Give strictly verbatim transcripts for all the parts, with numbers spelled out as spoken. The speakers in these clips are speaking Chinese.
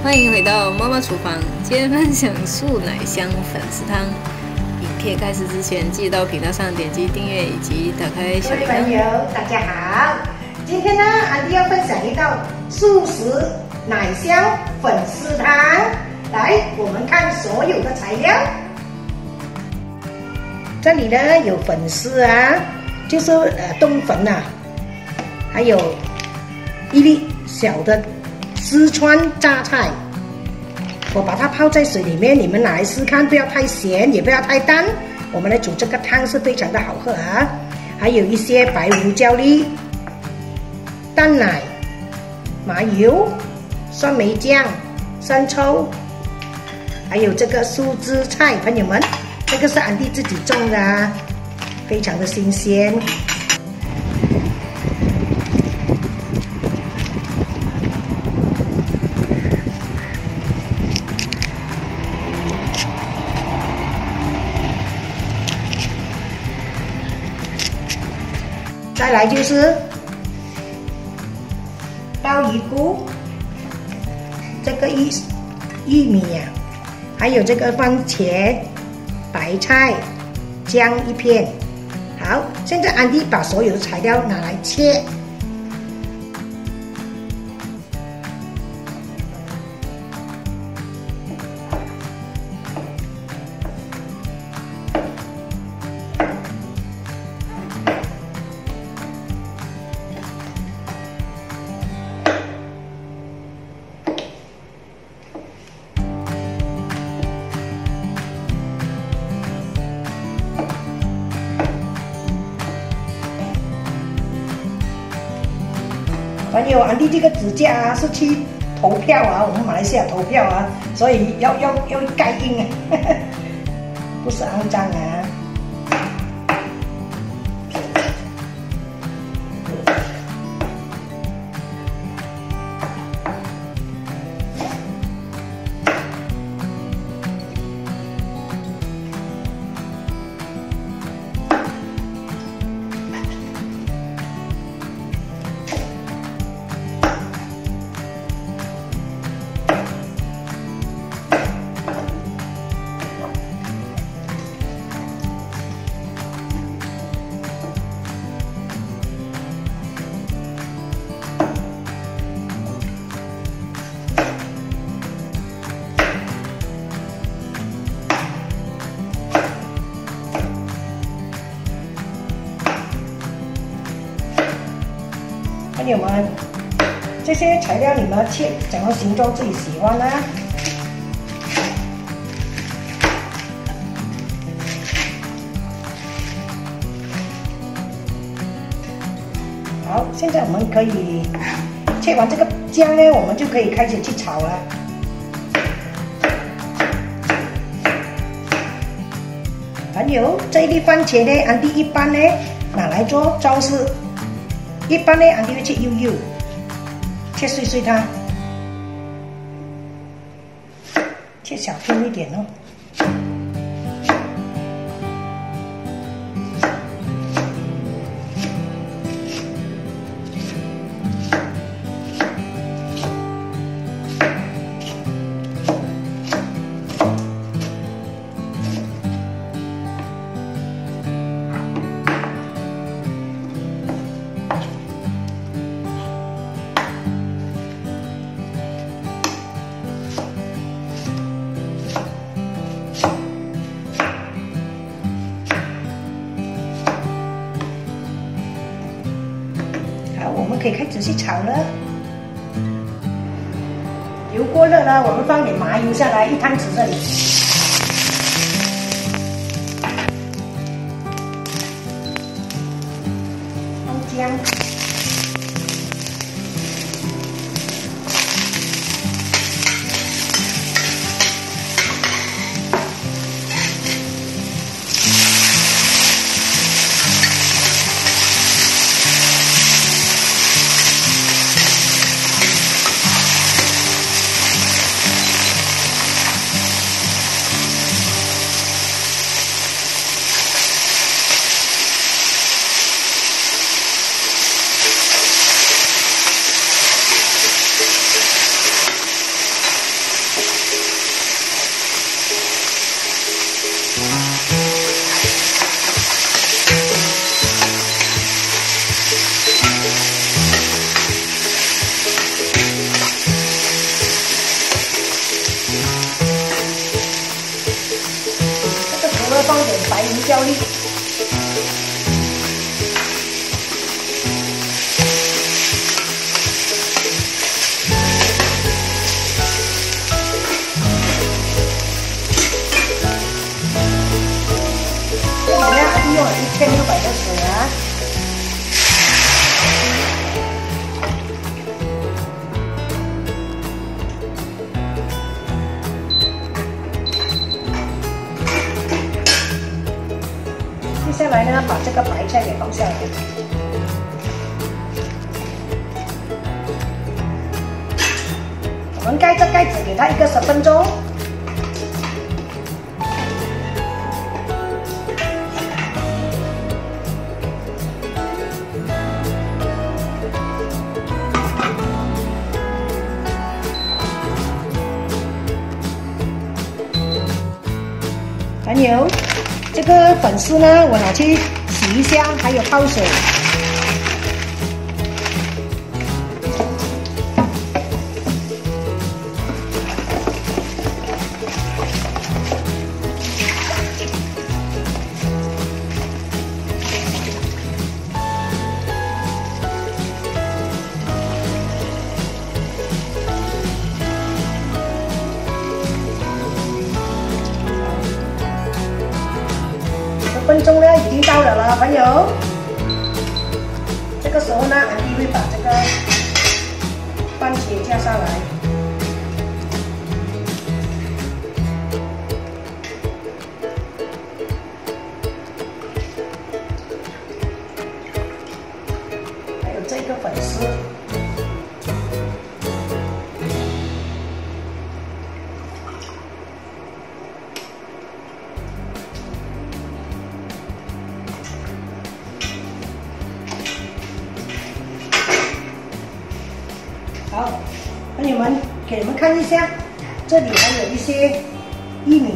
欢迎回到妈妈厨房，今天分享素奶香粉丝汤。影片开始之前，记得到频道上点击订阅以及打开小铃铛。 各位朋友，大家好！今天呢，安迪要分享一道素食奶香粉丝汤。来，我们看所有的材料。这里呢有粉丝啊，就是呃冬粉啊，还有一粒小的四川榨菜。我把它泡在水里面，你们拿来试看，不要太咸，也不要太淡。我们来煮这个汤是非常的好喝啊！还有一些白胡椒粒、淡奶、麻油、酸梅酱、生抽，还有这个素枝菜，朋友们，这个是安迪自己种的啊，非常的新鲜。再来就是鲍鱼菇，这个玉玉米呀、啊，还有这个番茄、白菜、姜一片。好，现在安迪把所有的材料拿来切。朋友，安迪这个指甲啊是去投票啊，我们马来西亚投票啊，所以要要要盖印啊，不是肮脏啊。朋友们，这些材料你们切怎么形状自己喜欢呢？好，现在我们可以切完这个姜呢，我们就可以开始去炒了。还有这一粒番茄呢，安迪一般呢拿来做装饰。一般呢，安迪会切幼幼，切碎碎它，切小片一点哦。我们可以开始去炒了。油过热了，我们放点麻油下来，一汤匙这里。放姜。 白胡椒粒。这里呢，还是用了一千六百的水啊。接下来呢，把这个白菜给放下来。我们盖着盖子，给它一个十分钟。还有。这个粉丝呢，我拿去洗一下，还有泡水。分钟呢已经到了了，朋友。这个时候呢，安迪会把这个番茄加上来。还有这个粉丝。好，朋友们，给你们看一下，这里还有一些玉米。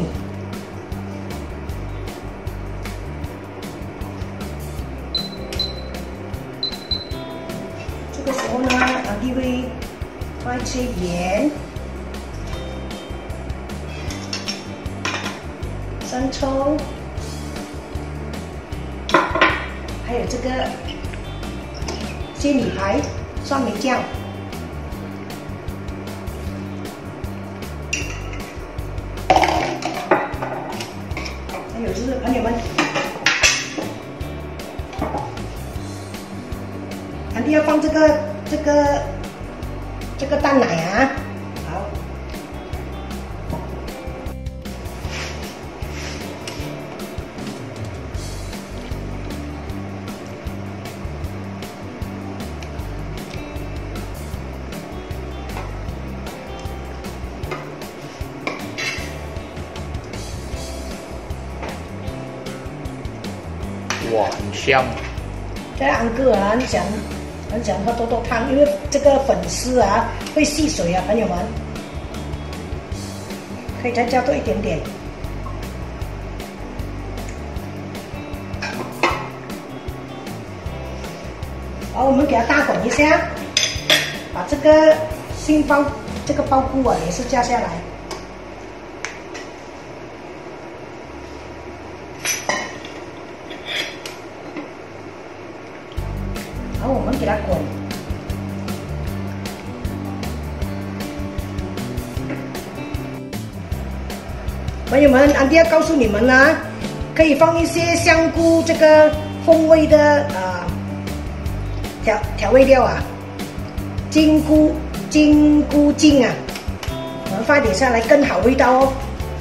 这个时候呢，安迪会放一些盐、生抽，还有这个仙女牌酸梅酱。还有就是朋友们，安迪要放这个这个这个淡奶啊，好。 哇，很香！ 这安哥啊，很想很想喝多多汤，因为这个粉丝啊会吸水啊，朋友们，可以再加多一点点。好，我们给它大滚一下，把这个杏鲍这个鲍菇啊也是加下来。然后我们给它滚，朋友们，安迪要告诉你们呢，可以放一些香菇这个风味的啊调调味料啊，金菇金菇精啊，我们放一点下来更好味道哦。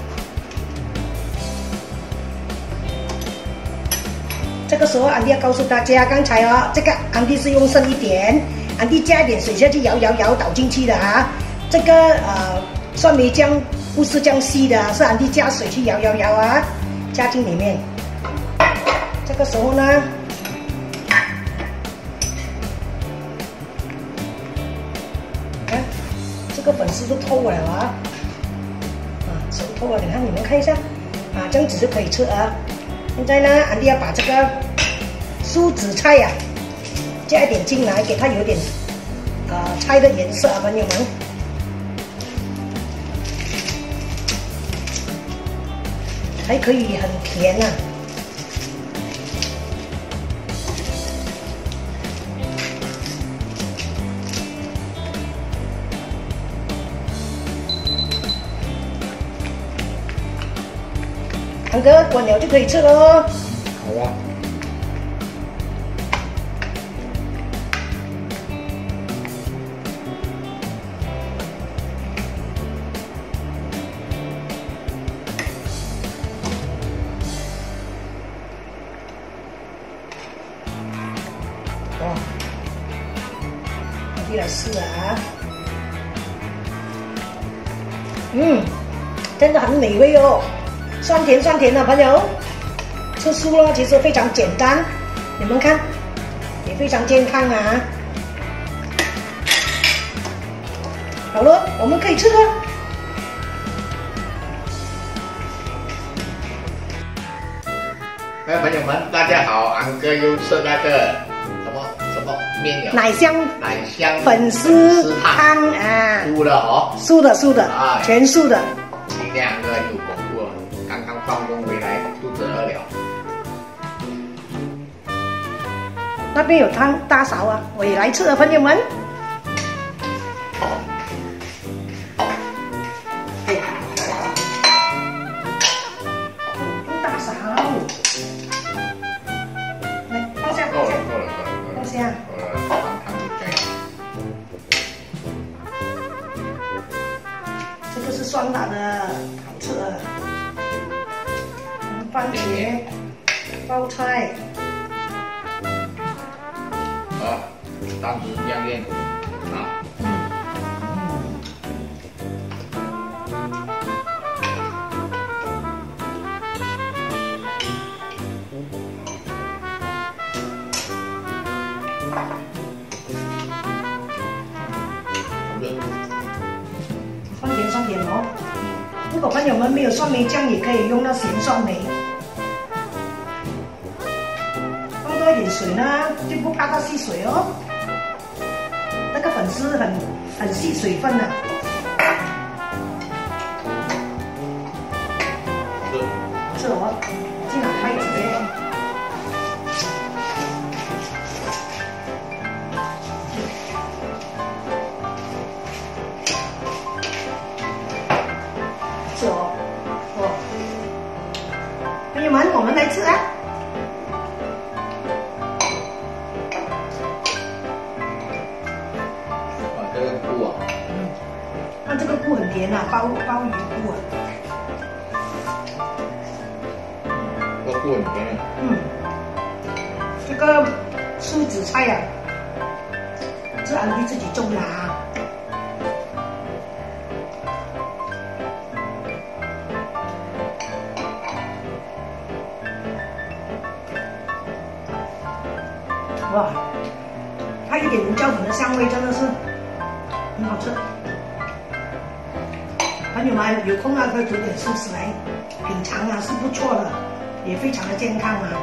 这个时候，安迪要告诉大家，刚才哦，这个安迪是用剩一点，安迪加一点水下去摇摇摇倒进去的啊。这个呃酸梅酱不是这样稀的，是安迪加水去摇摇摇啊，加进里面。这个时候呢，看这个粉丝都透了啊，啊熟透了，你看你们看一下，啊这样子就可以吃啊。现在呢，安迪要把这个蔬紫菜呀、啊、加一点进来，给它有点呃菜的颜色啊，朋友们。还可以很甜呐、啊。 堂哥滚了就可以吃喽。 好啊。 哦，我来试啊。嗯，真的很美味哦，酸甜酸甜的朋友，吃素了其实非常简单，你们看，也非常健康啊。好了，我们可以吃了。 哎，朋友们，大家好，安哥又吃那个什么什么面了？ 奶香奶香粉丝汤啊， 素的哦， 素的素的， 啊， 全素的。 今天安哥有功夫了，刚刚放工回来，肚子饿了。 那边有汤大勺啊，我也来吃了，朋友们。大勺，来放下， 够了，够了，够了，够了。 放下。 够了，放汤就可以。 这个是酸辣的，好吃的。番茄、包菜。 啊，当时亮亮啊。 嗯。酸甜酸甜哦。如果朋友们没有酸梅酱，也可以用那咸酸梅。放多一点水呢，就不怕它吸水哦。那个粉丝很很吸水分的。 是。 是哦，进来开直接。是哦，哦，朋友们，我们来吃啊！ 啊，这个菇啊， 嗯，那这个菇很甜啊，鲍鲍鱼菇啊。 这个菇很甜。 嗯，这个蔬紫菜呀、啊，是安迪自己种的啊。哇，它一点胡椒粉的香味真的是很好吃。朋友们有空啊可以煮点素食来品尝啊，是不错的，也非常的健康啊。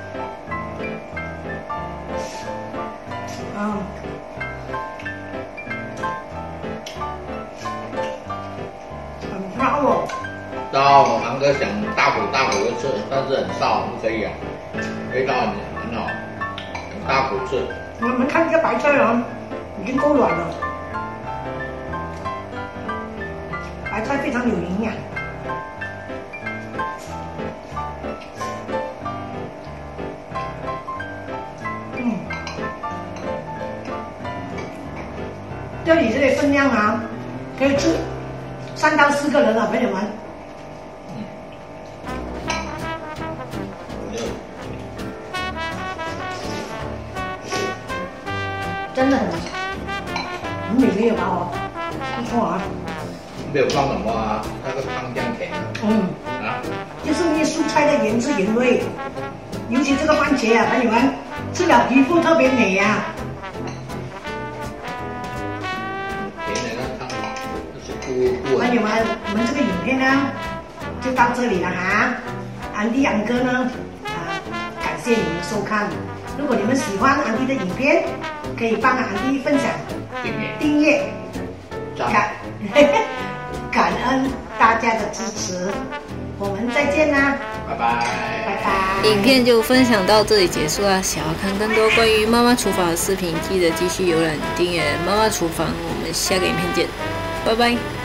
嗯，很烧哦。 烧，我堂哥想大口大口的吃，但是很烧，不可以啊，味道很很好。大口吃， 我们看这个白菜啊，已经够软了。白菜非常有营养。嗯，这里这个分量啊，可以吃三到四个人啊，朋友们。真的很很美味吧哦，不错啊。 没有放什么啊？那个汤酱甜。 嗯。 啊。 就是那蔬菜的原汁原味，尤其这个番茄啊，朋友们吃了皮肤特别美呀、啊。 甜的那汤，这是菇菇。 朋友们，我们这个影片呢就到这里了哈。安迪安哥呢啊，感谢你们的收看。如果你们喜欢安迪的影片，可以帮安迪分享、 订阅、 订阅， 感感恩大家的支持，我们再见啦， 拜拜， 拜拜。 影片就分享到这里结束啦。想要看更多关于妈妈厨房的视频，记得继续浏览订阅妈妈厨房。我们下个影片见，拜拜。